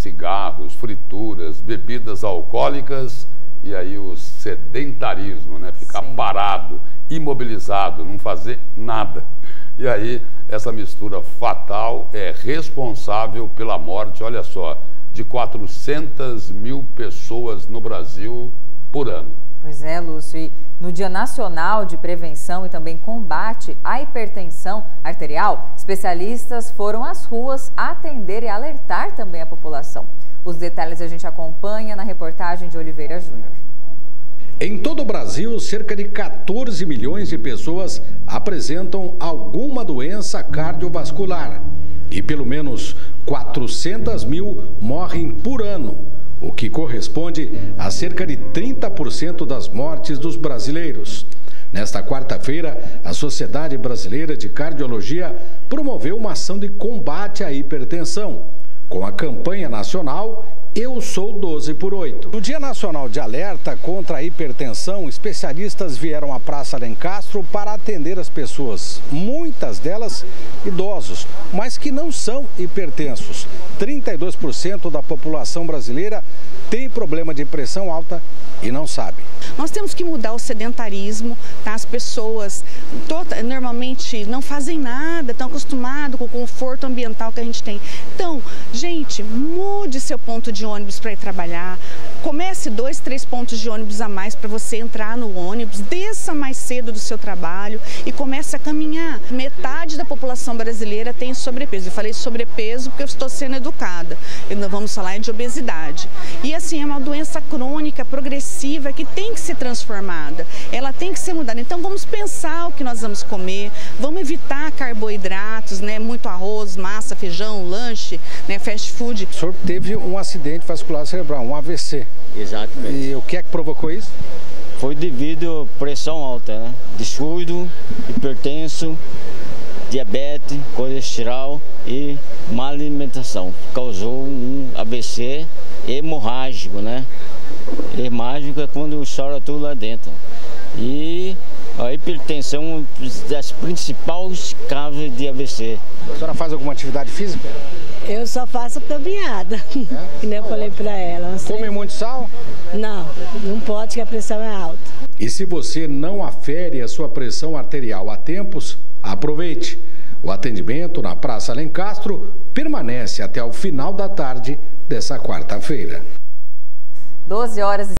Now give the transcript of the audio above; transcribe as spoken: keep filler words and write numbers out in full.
cigarros, frituras, bebidas alcoólicas e aí o sedentarismo, né? Ficar Sim. parado, imobilizado, não fazer nada. E aí essa mistura fatal é responsável pela morte, olha só, de quatrocentas mil pessoas no Brasil por ano. Pois é, Lúcio, e no Dia Nacional de Prevenção e também Combate à Hipertensão Arterial, especialistas foram às ruas atender e alertar também a população. Os detalhes a gente acompanha na reportagem de Oliveira Júnior. Em todo o Brasil, cerca de quatorze milhões de pessoas apresentam alguma doença cardiovascular e pelo menos quatrocentas mil morrem por ano, o que corresponde a cerca de trinta por cento das mortes dos brasileiros. Nesta quarta-feira, a Sociedade Brasileira de Cardiologia promoveu uma ação de combate à hipertensão, com a campanha nacional Eu Sou doze por oito. No Dia Nacional de Alerta contra a Hipertensão, especialistas vieram à Praça Alencastro para atender as pessoas, muitas delas idosos, mas que não são hipertensos. trinta e dois por cento da população brasileira tem problema de pressão alta e não sabe. Nós temos que mudar o sedentarismo, tá? As pessoas toda, normalmente não fazem nada, estão acostumadas com o conforto ambiental que a gente tem. Então, gente, mude seu ponto de ônibus para ir trabalhar, comece dois, três pontos de ônibus a mais para você entrar no ônibus, desça mais cedo do seu trabalho e comece a caminhar. Metade da população brasileira tem sobrepeso. Eu falei sobrepeso porque eu estou sendo educada. E nós vamos falar de obesidade. E assim, é uma doença crônica, progressiva, que tem que ser transformada. Ela tem que ser mudada. Então vamos pensar o que nós vamos comer, vamos evitar carboidratos, né? Muito arroz, massa, feijão, lanche, né? Fast food. O senhor teve um acidente vascular cerebral, um A V C. Exatamente. E o que é que provocou isso? Foi devido à pressão alta, né? Descuido, hipertenso, diabetes, colesterol e má alimentação. Causou um A V C hemorrágico, né? Hemorrágico é quando estoura tudo lá dentro. E a hipertensão é uma das principais causas de A V C. A senhora faz alguma atividade física? Eu só faço caminhada, é? Que nem eu falei para ela. Come muito sal? Não, não pode, que a pressão é alta. E se você não afere a sua pressão arterial a tempos, aproveite. O atendimento na Praça Alencastro permanece até o final da tarde dessa quarta-feira. doze horas e